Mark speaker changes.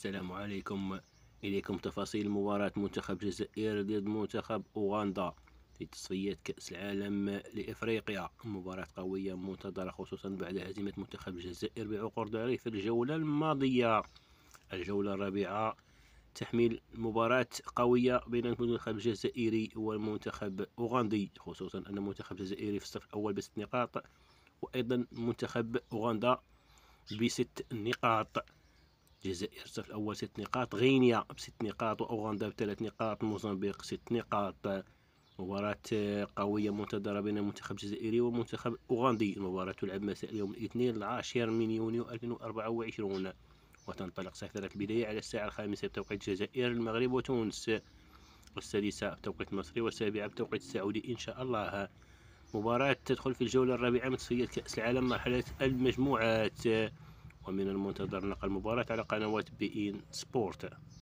Speaker 1: السلام عليكم. إليكم تفاصيل مباراة منتخب الجزائر ضد منتخب أوغندا في تصفيات كأس العالم لإفريقيا. مباراة قوية منتظرة خصوصا بعد هزيمة منتخب الجزائر بعقر داري في الجولة الماضية. الجولة الرابعة تحمل مباراة قوية بين المنتخب الجزائري والمنتخب الأوغندي، خصوصا أن المنتخب الجزائري في الصف الأول ب6 نقاط، وأيضا منتخب أوغندا ب6 نقاط. الجزائر الصف الأول 6 نقاط، غينيا ب6 نقاط، وأوغندا ب3 نقاط، موزمبيق 6 نقاط. مباراة قوية منتظرة بين المنتخب الجزائري والمنتخب الأوغندي. المباراة تلعب مساء اليوم الاثنين 10 من يونيو 2024، وتنطلق ساحرة البداية على الساعة 5 بتوقيت الجزائر، المغرب وتونس، والسادسة بتوقيت مصري، والسابعة بتوقيت السعودي إن شاء الله. مباراة تدخل في الجولة الرابعة من تصفيات كأس العالم مرحلة المجموعات، ومن المنتظر نقل المباراة على قنوات بي إن سبورت.